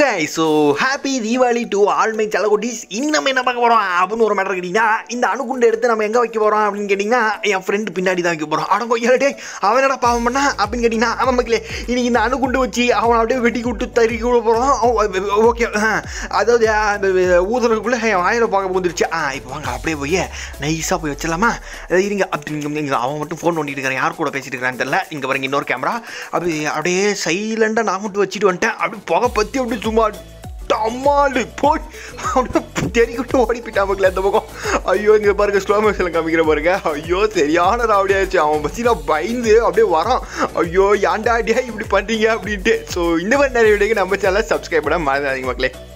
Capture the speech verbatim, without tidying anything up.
guys, so happy Diwali to all my chalakottis. இன்னமே என்ன பார்க்க போறோம் அப்படினு ஒரு மேட்டர் கேட்டினா இந்த அணுகுண்டு எடுத்து நம்ம எங்க வைக்க போறோம் அப்படினு கேட்டினா என் ஃப்ரெண்ட் பின்னாடி தான் வைக்க போறோம். அடங்கோ ஏடே அவன் என்னடா பாவம் பண்ணா அப்படினு கேட்டினா அவன் மக்களே இன்னைக்கு இந்த அணுகுண்டு வச்சு அவன் அப்படியே வெட்டி விட்டு தறிக்கி விட போறோம். ஓகே, அதாவது அந்த ஊதுறதுக்குள்ள என் வாயில பார்க்க போந்துருச்சு. ஆ இப்போ வாங்க அப்படியே போய் நைஸா போய் வச்சிடலாமா? இருங்க அப்படி அவன் மட்டும் ஃபோன் நோண்டிட்டு இருக்கான். யார் கூட பேசிட்டு இருக்கான்னு தெரியல. இங்க பாருங்க இன்னொரு கேமரா. அப்படி அப்படியே சைலண்டா நான் மட்டும் வச்சுட்டு வந்துட்டேன். அப்படி புகை பத்தி அப்படி சும்மா டம்மாடு போய் அப்படியே தெரிக்கிட்டு ஓடி போயிட்டா மக்கள் அந்த பக்கம். ஐயோ இங்கே பாருங்க ஸ்லோ மோஷனில் காமிக்கிற பாருங்க. ஐயோ சரியான ராவடியாச்சு. அவன் பஸ்ஸில் பயந்து அப்படியே வரான். ஐயோ ஏன்டா டே இப்படி பண்ணுறீங்க அப்படின்ட்டு. ஸோ இந்த மாதிரி நிறைய வீடியோக்கு நம்ம சேனலை சப்ஸ்கிரைப் பண்ண மறந்துடாதீங்க மக்களே.